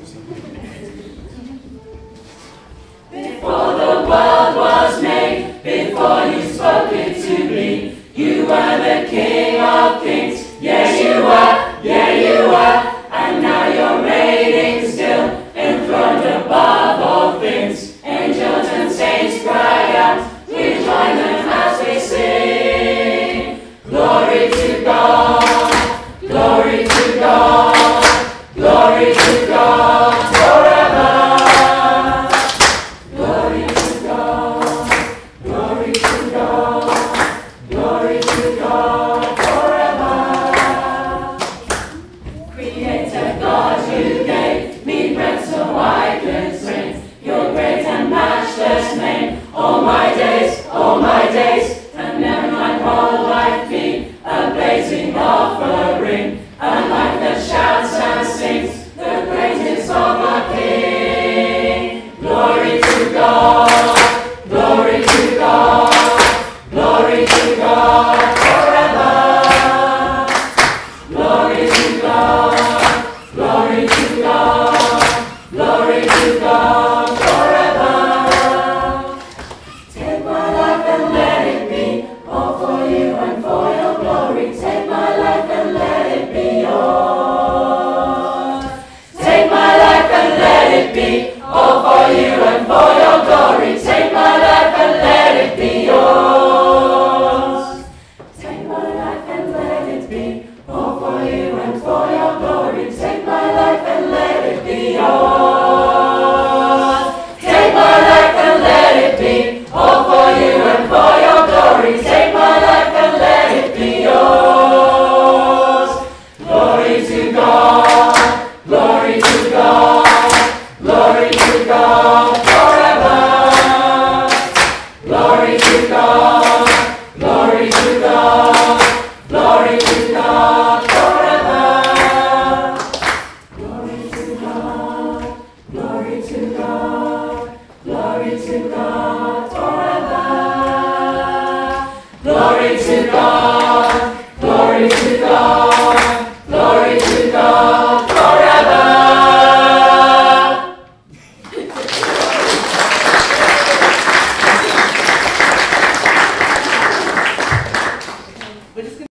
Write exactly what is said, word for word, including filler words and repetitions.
Before the world was made, before you spoke it to be, you were the King of Kings. Yes, you were, yeah, you were. And now you're reigning still, enthroned above all things. Angels and saints cry out, we join them as we sing. Glory to God, glory to God, glory to God forever. Glory to God, glory to God, glory to God forever. Create